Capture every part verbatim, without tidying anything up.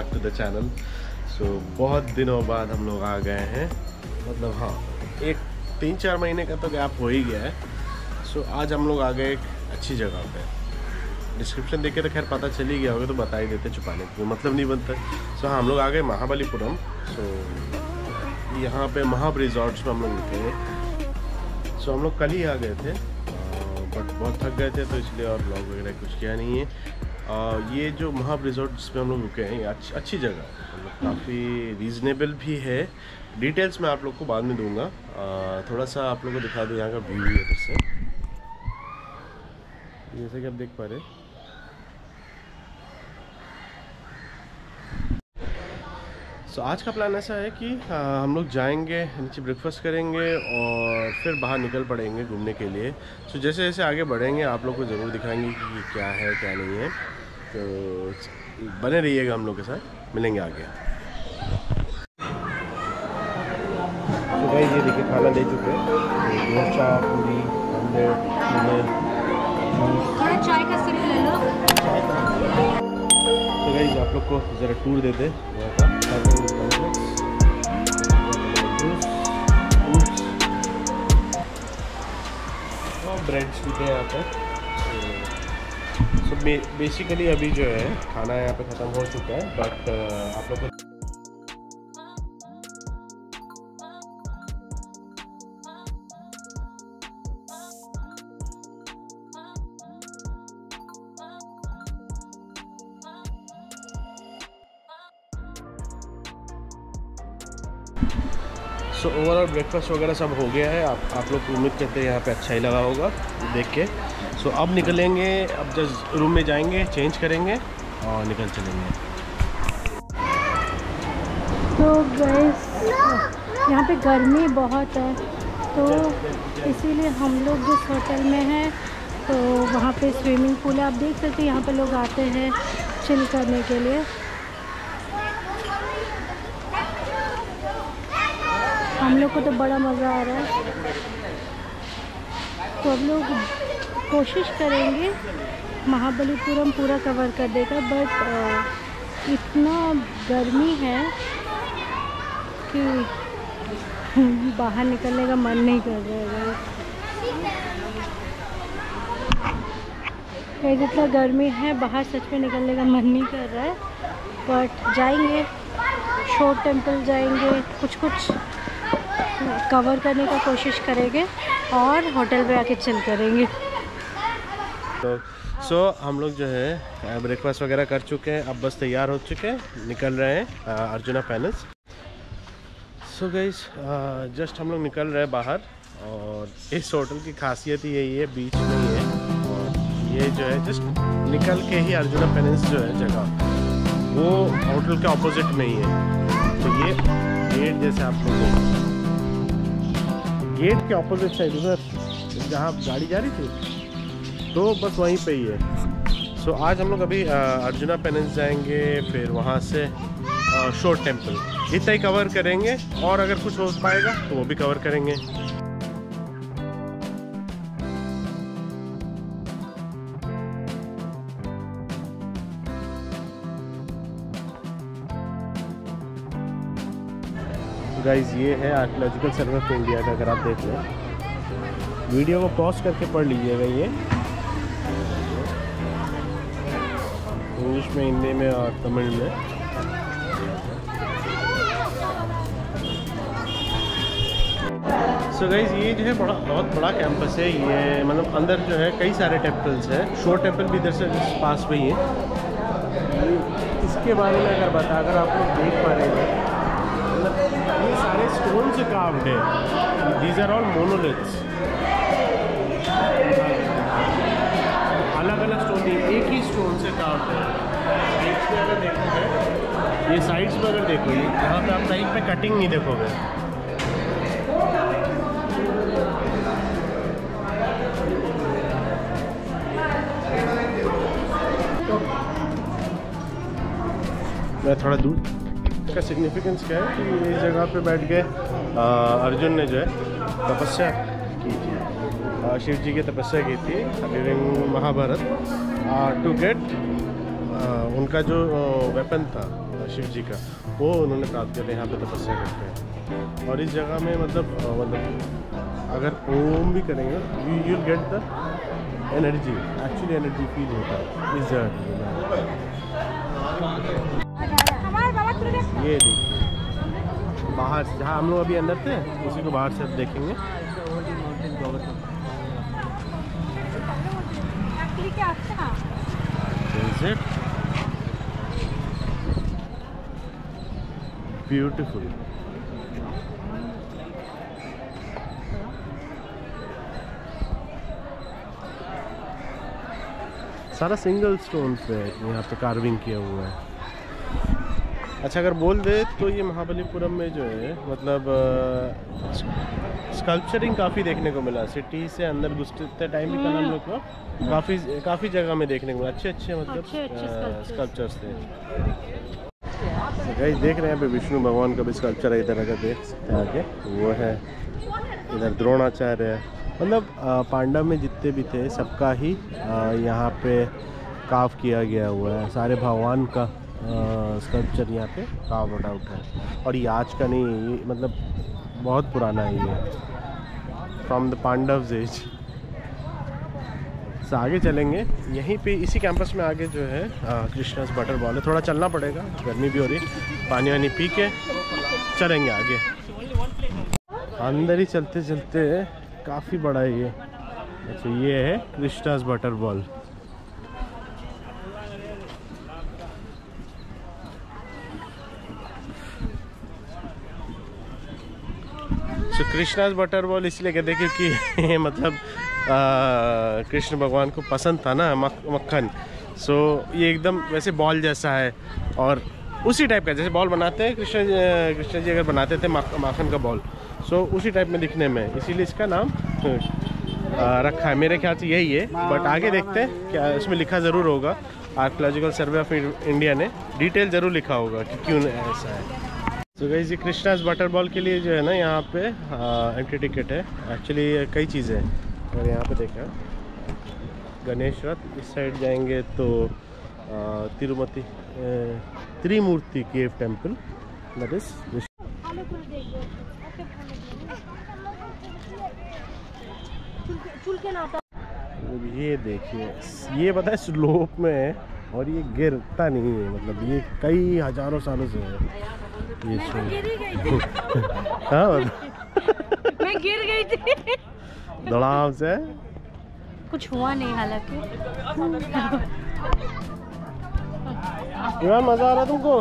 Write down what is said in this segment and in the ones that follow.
Back to the channel. So बहुत दिनों बाद हम लोग आ गए हैं, मतलब हाँ एक तीन चार महीने का तो गैप हो ही गया है। सो so, आज हम लोग आ गए एक अच्छी जगह पे। डिस्क्रिप्शन देख के तो खैर पता चल ही गया होगा, तो बता ही देते, छुपाने का मतलब नहीं बनता। सो so, हाँ हम लोग आ गए महाबलीपुरम। सो so, यहाँ पे महाब रिजॉर्ट्स में हम लोग रुके हैं। सो so, हम लोग कल ही आ गए थे, बट बहुत थक गए थे तो इसलिए और ब्लॉग वगैरह कुछ किया नहीं है। uh, ये जो महाब रिजॉर्ट जिसमें हम लोग रुके हैं, ये अच्छी अच्छी जगह है, मतलब काफ़ी रीज़नेबल भी है। डिटेल्स मैं आप लोग को बाद में दूंगा। uh, थोड़ा सा आप लोग को दिखा दूँ यहाँ का व्यू है इधर से, जैसे कि आप देख पा रहे हैं। सो so, आज का प्लान ऐसा है कि आ, हम लोग जाएंगे, नीचे ब्रेकफास्ट करेंगे और फिर बाहर निकल पड़ेंगे घूमने के लिए। सो so, जैसे जैसे आगे बढ़ेंगे आप लोग को ज़रूर दिखाएंगे कि क्या है क्या नहीं है। तो बने रहिएगा हम लोग के साथ, मिलेंगे आगे। तो भाई ये देखिए खाना ले चुके हैं, चाय पूरी ऑमलेट चाय का सिर्फ ले लो। तो गाइस आप लोग को ज़रा टूर देते वहाँ का और ब्रेड्स भी थे यहाँ पे। सो बेसिकली अभी जो है खाना यहाँ पे ख़त्म हो चुका है, बट आप लोग को सो ओवरऑल ब्रेकफास्ट वगैरह सब हो गया है। आप आप लोग उम्मीद करते हैं यहाँ पे अच्छा ही लगा होगा देख के। सो so, अब निकलेंगे, अब जस्ट रूम में जाएंगे, चेंज करेंगे और निकल चलेंगे। तो गाइस यहाँ पे गर्मी बहुत है, तो इसीलिए हम लोग जिस होटल में हैं तो वहाँ पे स्विमिंग पूल है। आप देख सकते हैं यहाँ पे लोग आते हैं चिल करने के लिए। हम लोग को तो बड़ा मज़ा आ रहा है, तो हम लोग कोशिश करेंगे महाबलीपुरम पूरा कवर कर देगा, बट इतना गर्मी है कि बाहर निकलने का मन नहीं कर रहा है। जितना गर्मी है बाहर सच में निकलने का मन नहीं कर रहा है, बट जाएंगे, शोर टेम्पल जाएंगे, कुछ कुछ कवर करने का कोशिश करेंगे और होटल पे आके चिल करेंगे। तो सो so, हम लोग जो है ब्रेकफास्ट वगैरह कर चुके हैं, अब बस तैयार हो चुके हैं, निकल रहे हैं Arjuna palace. So guys just हम लोग निकल रहे हैं बाहर, और इस होटल की खासियत ही यही है, बीच में ही है, और ये जो है जस्ट निकल के ही अर्जुना पैलेस जो है जगह वो होटल के ऑपोजिट में ही है। तो ये गेट जैसे आप लोग गेट के ऑपोजिट साइड उधर जहाँ गाड़ी जा रही थी, तो बस वहीं पे ही है। सो so, आज हम लोग अभी अर्जुना पैलेस जाएंगे, फिर वहाँ से शोर टेम्पल, इतना ही कवर करेंगे, और अगर कुछ हो पाएगा तो वो भी कवर करेंगे। गाइस ये है आर्कियोलॉजिकल सर्वे ऑफ इंडिया का, अगर आप देख लें वीडियो को पॉज करके पढ़ लीजिएगा, ये इंग्लिश में, हिंदी में और तमिल में। सो so गाइस ये जो है बड़ा बहुत बड़ा कैंपस है ये, मतलब अंदर जो है कई सारे टेम्पल्स हैं। शोर टेम्पल भी इधर से पास में ही है। इसके बारे में अगर बता, अगर आप लोग देख पा रहे हैं, ये सारे स्टोन से कार्व्ड है, दीज आर ऑल मोनोलिथ्स, अलग अलग स्टोन, एक ही स्टोन से कार्व्ड है। साइड्स में अगर देखोगे, ये साइड्स में अगर देखो, ये यहाँ पे आप साइड पे कटिंग नहीं देखोगे। मैं थोड़ा दूर का सिग्निफिकेंस क्या है कि इस जगह पे बैठ गए अर्जुन ने जो है तपस्या की थी, शिव जी की तपस्या की थी ड्यूरिंग महाभारत, टू गेट उनका जो वेपन था शिव जी का, वो उन्होंने प्राप्त किया था, यहाँ पे तपस्या करते हैं। और इस जगह में मतलब मतलब अगर ओम भी करेंगे you you get the energy, actually energy feel होता है इस जगह। ये देखिए बाहर जहाँ हम लोग अभी अंदर थे उसी को बाहर से अब देखेंगे। ब्यूटीफुल। सारा सिंगल स्टोन पे यहाँ पे कार्विंग किया हुआ है। अच्छा अगर बोल दे तो ये महाबलीपुरम में जो है मतलब स्कल्पचरिंग काफ़ी देखने को मिला। सिटी से अंदर घुसते टाइम भी कल हम लोग को काफ़ी काफ़ी जगह में देखने को मिला, अच्छे अच्छे मतलब स्कल्पचर्स थे। गाइस देख रहे हैं यहाँ पे विष्णु भगवान का भी स्कल्पचर है, इधर अगर देख सकते हैं आगे वो है। इधर द्रोणाचार्य है, मतलब पांडव में जितने भी थे सबका ही यहाँ पे काव किया गया हुआ है। सारे भगवान का स्कल्पचर यहाँ पे काव आउट है। और ये आज का नहीं, ये मतलब बहुत पुराना है, ये फ्रॉम द पांडव्स एज। तो आगे चलेंगे, यहीं पे इसी कैंपस में आगे जो है कृष्णास बटर बॉल है। थोड़ा चलना पड़ेगा, गर्मी भी हो रही है, पानी वानी पी के चलेंगे आगे। अंदर ही चलते चलते काफ़ी बड़ा है ये। अच्छा ये है कृष्णास बटर बॉल। तो कृष्णास बटर बॉल इसलिए कहते हैं क्योंकि मतलब कृष्ण भगवान को पसंद था ना मक, मक्खन। सो ये एकदम वैसे बॉल जैसा है और उसी टाइप का जैसे बॉल बनाते हैं कृष्ण कृष्ण जी अगर बनाते थे माखन का बॉल, सो उसी टाइप में दिखने में, इसीलिए इसका नाम आ, रखा है। मेरे ख्याल से यही है, बट आगे देखते हैं क्या इसमें लिखा ज़रूर होगा। आर्कियोलॉजिकल सर्वे ऑफ इंडिया ने डिटेल ज़रूर लिखा होगा कि क्यों ऐसा है। तो गाइस ये कृष्णास बटर बॉल के लिए जो है ना यहाँ पे एंट्री टिकट है। एक्चुअली कई चीज़ें हैं, अगर यहाँ पे देखा गणेश रथ, इस साइड जाएंगे तो तिरुमति Trimurti cave temple, that is. ये देखिए ये पता है स्लोप में है और ये गिरता नहीं है, मतलब ये कई हजारों सालों से है ये। मैं गिर गई थी। हाँ मैं गिर गई थी धड़ाम से। कुछ हुआ नहीं हालांकि। इमरान मजा आ रहा तुमको?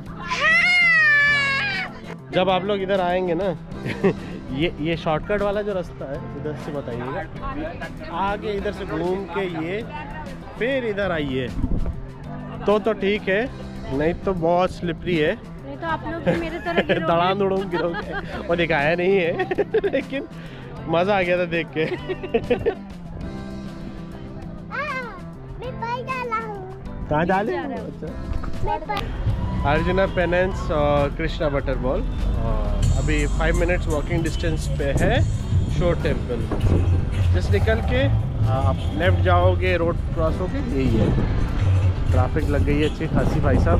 जब आप लोग इधर आएंगे ना ये ये शॉर्टकट वाला जो रास्ता है इधर से बताइएगा, आगे इधर से घूम के ये फिर इधर आइए तो तो ठीक है, नहीं तो बहुत स्लिपरी है। नहीं तो आप लोग मेरे तरह दड़ाम दुड़ूम गिरोगे। और दिखाया नहीं है लेकिन मजा आ गया था देख के। कहाँ डाले? अर्जुना पेनेंस और कृष्णा बटर बॉल। अभी फाइव मिनट्स वॉकिंग डिस्टेंस पे है शोर टेम्पल। जस्ट निकल के आप लेफ्ट जाओगे, रोड क्रॉस होके यही है। ट्रैफिक लग गई है अच्छी खासी भाई साहब।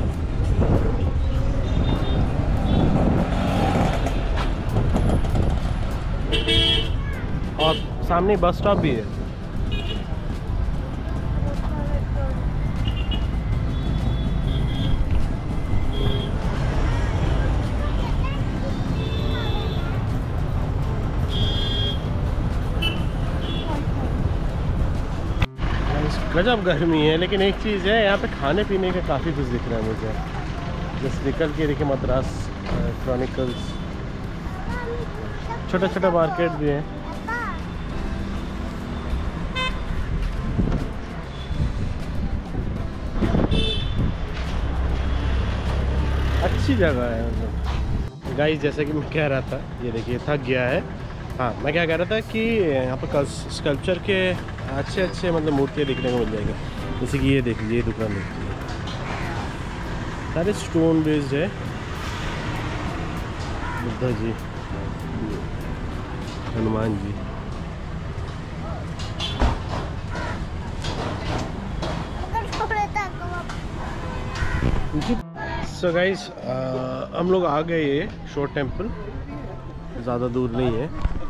और सामने बस स्टॉप भी है। गजब गर्मी है, लेकिन एक चीज़ है यहाँ पे खाने पीने का काफ़ी कुछ दिख रहा है मुझे। जैसे निकल के देखिए मद्रास क्रॉनिकल्स, छोटा छोटा मार्केट भी है। अच्छी जगह है मतलब। गाइस जैसे कि मैं कह रहा था, ये देखिए थक गया है। हाँ मैं क्या कह रहा था कि यहाँ पर स्कल्पचर के अच्छे अच्छे मतलब मूर्तियाँ देखने को मिल जाएंगे। जैसे कि ये देख लीजिए, ये दुकान देखिए, सारे स्टोन बेस्ड है। बुद्धा जी, हनुमान जी, सो गाइस हम लोग आ गए ये शोर टेम्पल, ज़्यादा दूर नहीं है।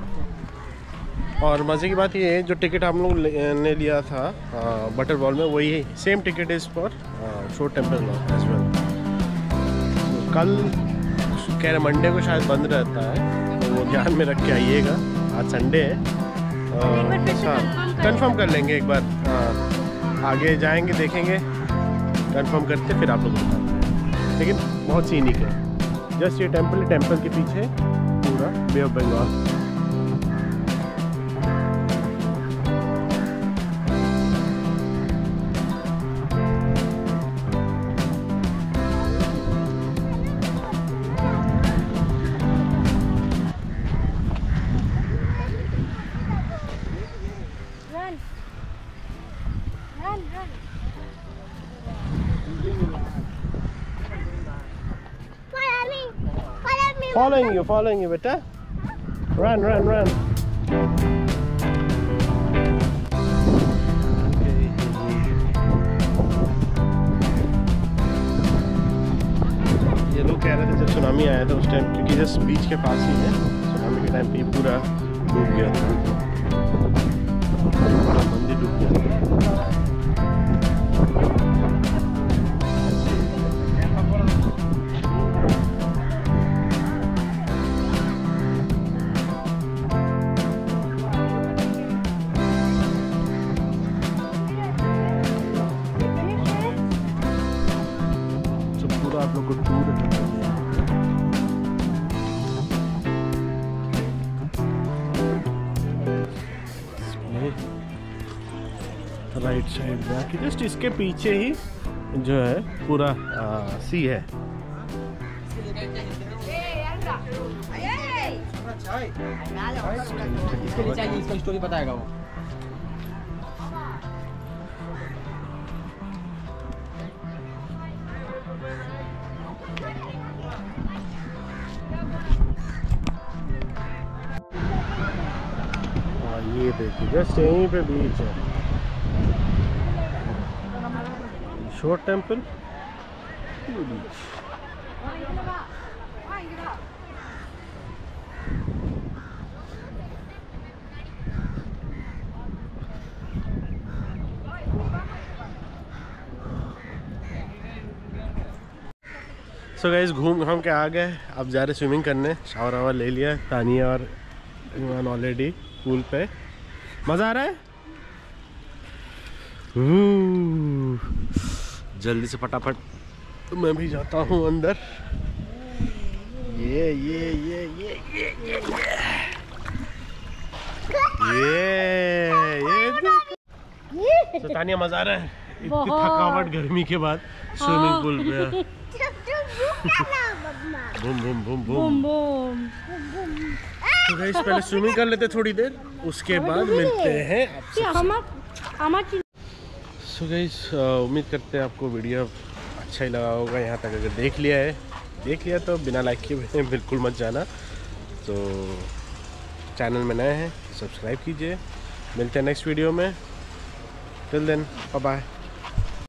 और मज़े की बात ये है, जो टिकट हम लोग ने लिया था बटर बॉल में, वही same ticket is for shore temple as well. कल कह रहे मंडे को शायद बंद रहता है, तो वो ध्यान में रख के आइएगा। आज संडे है, अच्छा कंफर्म कर लेंगे एक बार। आ, आगे जाएंगे, देखेंगे, कंफर्म करते फिर आप लोग बताते हैं। लेकिन बहुत सीनिक है। जस्ट ये टेम्पल टेम्पल के पीछे पूरा bay of Bengal. Following you, following you, beta. Run, run, run. ये लोग कह रहे थे जब सुनामी आया था उस टाइम, क्योंकि जस्ट बीच के पास ही है, सुनामी के टाइम पे पूरा डूब गया था, पूरा मंदिर डूब गया था। आप लोग को टूर राइट साइड में, जस्ट इसके पीछे ही जो है पूरा आ, सी है। इसका स्टोरी बताएगा वो। ये देखिए जस्ट यहीं पे बीच है, शोर टेम्पल बीच। सो गाइस घूम घाम के आ गए, अब जा रहे स्विमिंग करने। शावर वावर ले लिया, तानिया और ईमान ऑलरेडी पूल पे। मज़ा आ रहा है? जल्दी से फटाफट तो मैं भी जाता हूँ अंदर। ये ये ये ये ये ये ये ये तो तानिया मज़ा आ रहा है इतनी थकावट गर्मी के बाद स्विमिंग पूल पे। Boom boom boom boom boom. तो गाइस पहले स्विमिंग कर लेते थोड़ी देर, उसके बाद मिलते हैं आपसे। सो गाइस उम्मीद करते हैं आपको वीडियो अच्छा ही लगा होगा। यहाँ तक अगर देख लिया है देख लिया तो बिना लाइक किए बिल्कुल मत जाना। तो चैनल में नए हैं सब्सक्राइब कीजिए। मिलते हैं नेक्स्ट वीडियो में। Till then bye bye.